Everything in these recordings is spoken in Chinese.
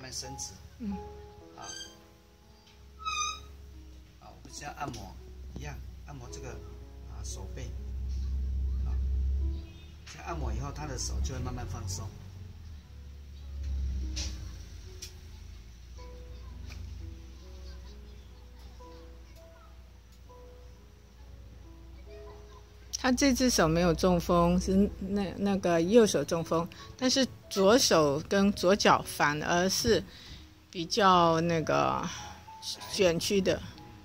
慢伸直。啊，我们只要按摩一样，按摩这个手背。这样按摩以后，他的手就会慢慢放松。 他这只手没有中风，是那个右手中风，但是左手跟左脚反而是比较那个卷曲的。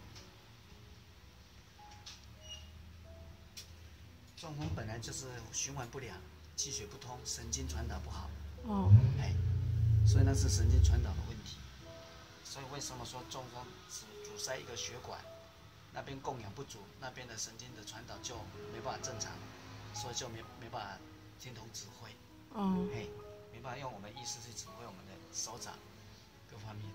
中风本来就是循环不良、气血不通、神经传导不好。所以那是神经传导的问题。所以为什么说中风阻塞一个血管？那边供氧不足，那边的神经的传导就没办法正常，所以就没办法听从指挥。没办法用我们意识去指挥我们的手掌各方面。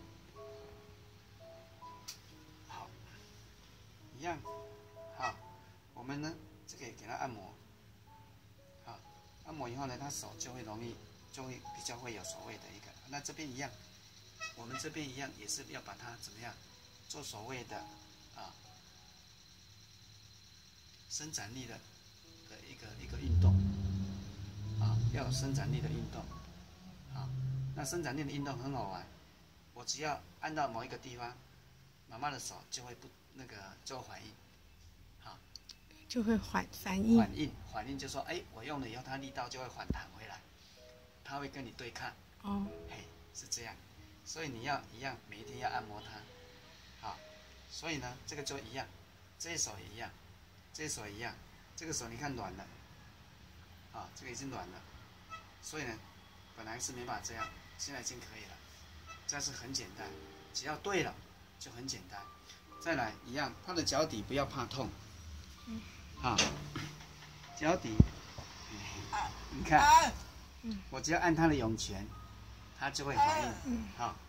好，一样。好，我们呢这个也给他按摩。好，按摩以后呢，他手就会比较会有所谓的一个。那这边一样，我们这边一样也是要把它怎么样做所谓的伸展力的一个运动，要有伸展力的运动，那伸展力的运动很好玩，我只要按到某一个地方，妈妈的手就会就会反应， 就会反应。 反应就说，我用了以后，它力道就会反弹回来，它会跟你对抗。是这样，所以你要一样，每一天要按摩它，所以呢，这个就一样，这一手也一样。这手一样，这个手你看软了，这个已经软了，所以呢，本来是没办法这样，现在已经可以了，这样是很简单，只要对了就很简单。再来一样，他的脚底不要怕痛，脚底，你看，我只要按他的涌泉，他就会反应，